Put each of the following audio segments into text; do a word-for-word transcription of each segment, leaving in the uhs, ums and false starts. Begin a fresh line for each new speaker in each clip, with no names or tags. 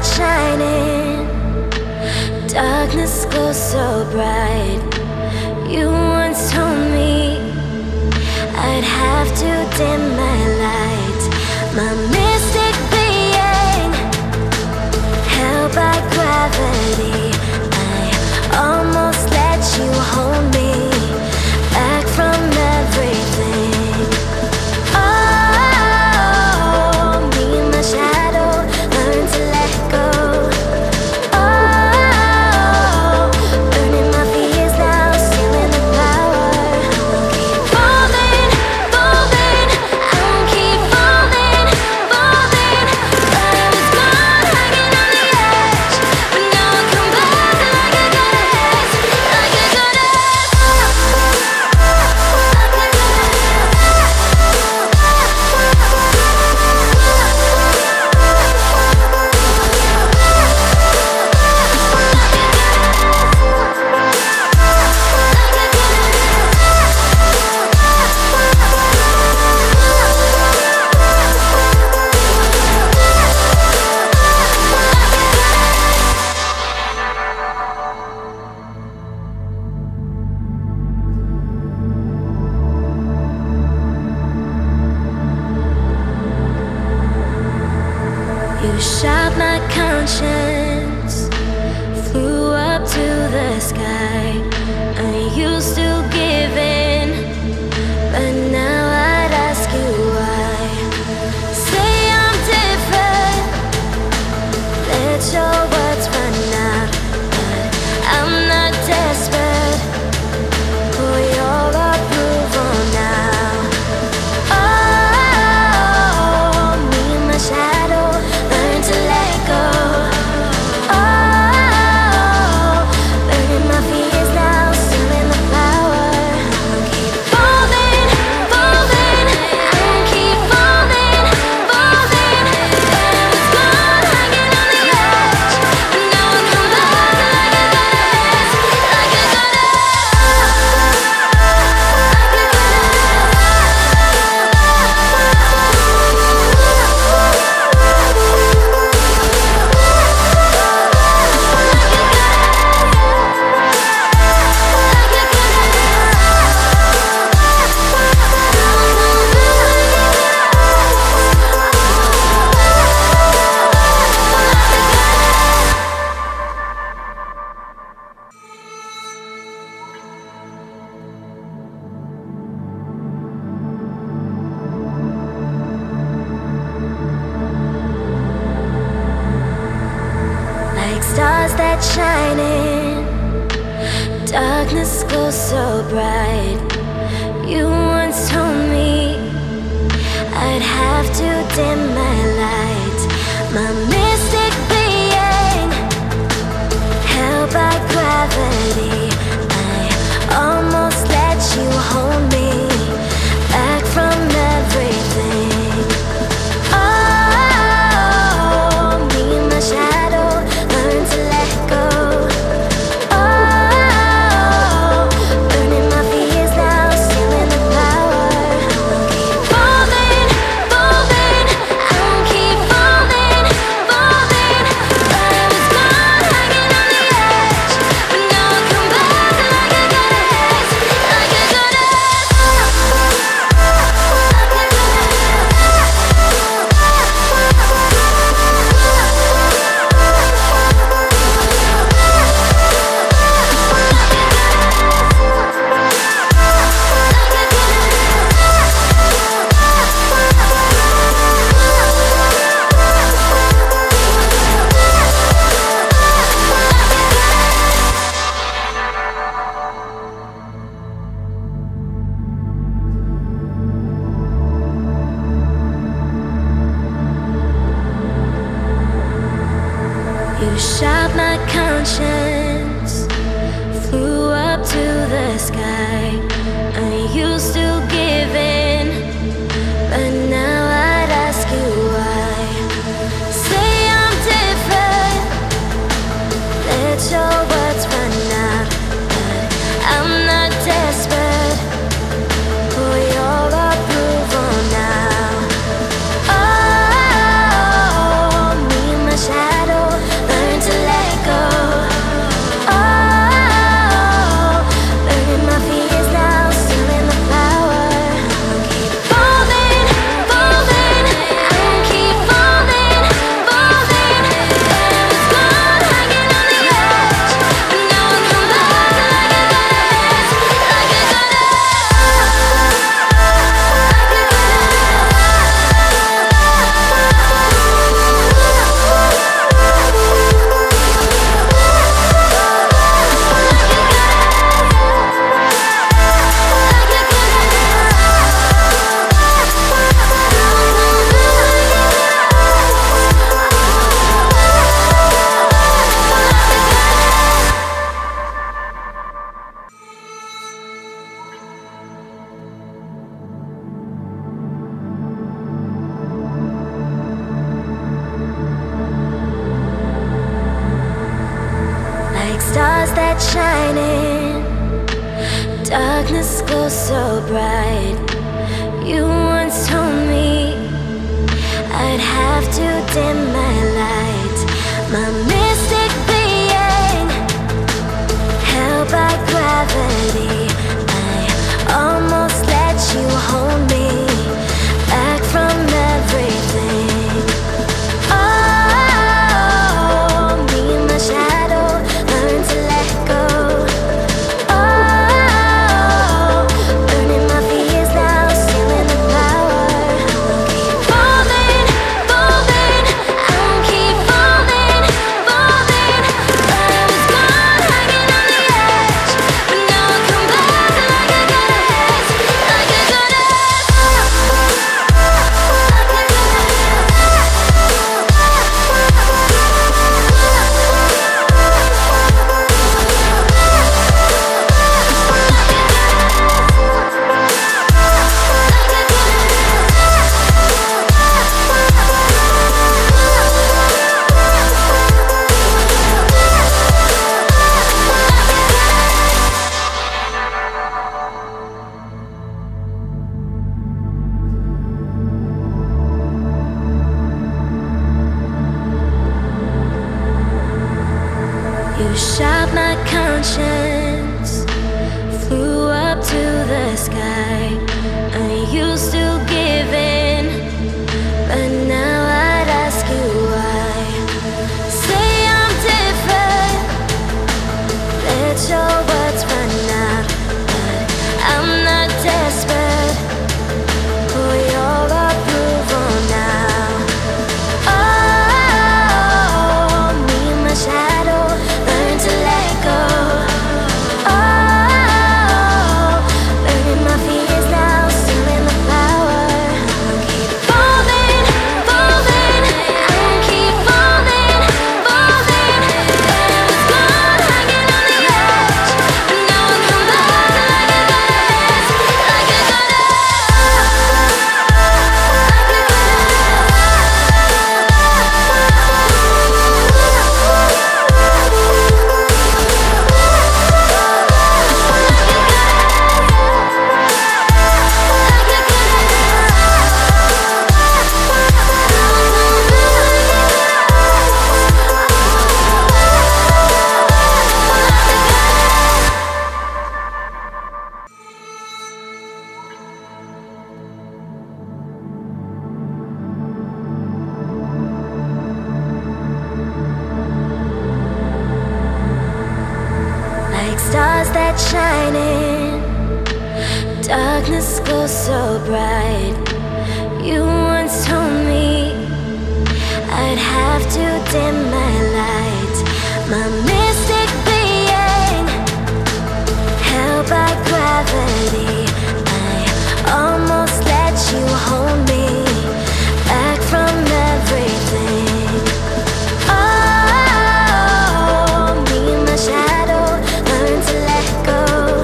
shining, darkness glows so bright. You once told me I'd have to dim my light. My mystic being, held by gravity, I almost let you hold me back from everything. Oh, me and my shadow learn to let go. Oh, burning my fears now, stealing the power. Keep falling, falling, I'll keep falling, falling. But I was gone, hanging on the edge, but now I come back like a goddess, like a goddess, like a You shot my conscience, flew up to the sky. Are you still giving? But now I'd ask you why. Say I'm different, let your words run out. But I'm not desperate for your approval now. Oh, me and my shadow learn to let go. Oh, burning my fears now, stealing the power. Keep falling, falling, I'll keep falling, falling. But I was gone, hanging on the edge, but now I come back like a goddess, like a like stars that shining, darkness glows so bright. You once told me I'd have to dim my light. My mystic being, held by gravity, I almost let you hold me back from everything. Oh, me and my shadow learn to let go. Oh, burning my fears now, stealing the power. Keep falling, falling, I'll keep falling, falling. But I was gone, hanging on the edge, but now I come back like a goddess, like a goddess, like a You shot my conscience, flew up to the sky. Are you still giving? But now I'd ask you why. Say I'm different, let your words run out. But I'm not desperate for your approval now. Oh, me and my shadow that shining, darkness glows so bright. You once told me I'd have to dim my light. My mystic being, held by gravity, I almost let you hold me back from everything. Oh, me and my shadow learn to let go. Oh, burning my fears now, stealing the power. Keep falling, falling, I won't keep falling, falling. I was gone, hanging on the edge, but now I come back like a goddess, like a goddess, like a You shot my conscience, flew up to the sky. I used to give in, but now I'd ask you why. Say I'm different, let your words run out, but I'm not desperate for your approval now. Oh, me and my shadow learn to let go. Oh, burning my fears now, stealing the power. Keep falling, falling, I won't keep falling, falling. I was gone, hanging on the edge, but now I come back like a goddess, like a like stars that shining, darkness glows so bright. You once told me I'd have to dim my light. My mystic being, held by gravity, I almost let you hold me back from everything. Oh, me and my shadow learn to let go.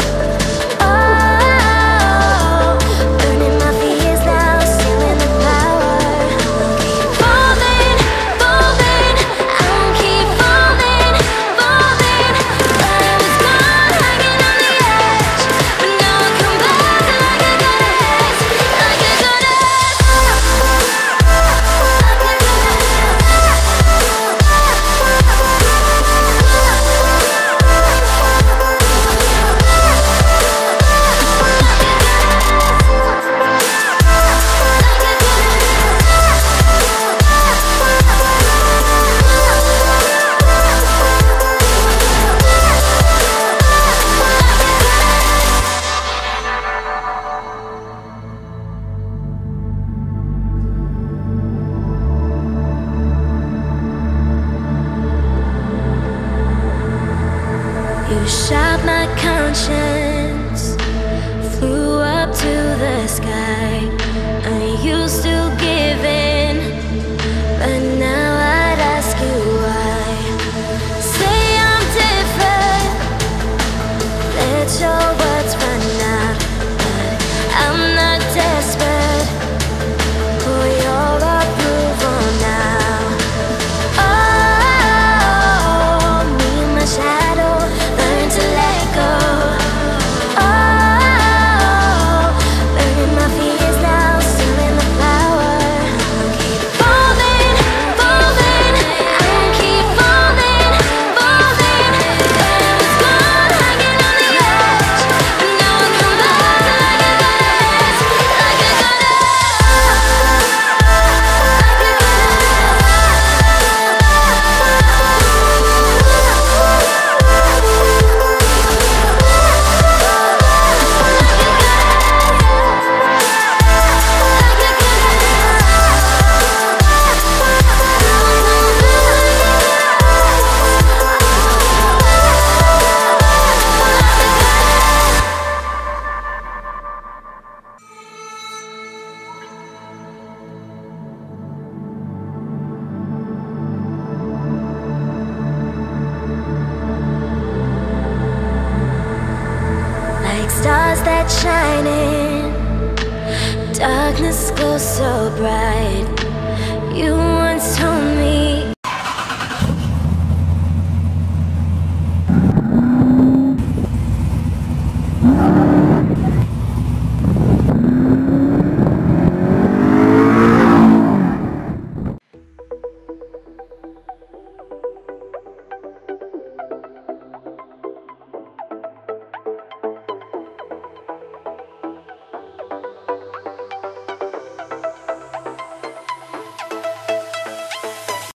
Oh, burning my fears now, stealing the power. Keep falling, falling, I won't keep falling, falling. I was gone, hanging on the edge, but now I come back like a goddess, like a goddess, like a You shot my conscience, flew up to the sky. I used to give in, but now I'd ask you why. Say I'm different, let your words run out, but I'm not desperate for your approval now. Oh, me and my shadow learn light shining, darkness glows so bright. You once told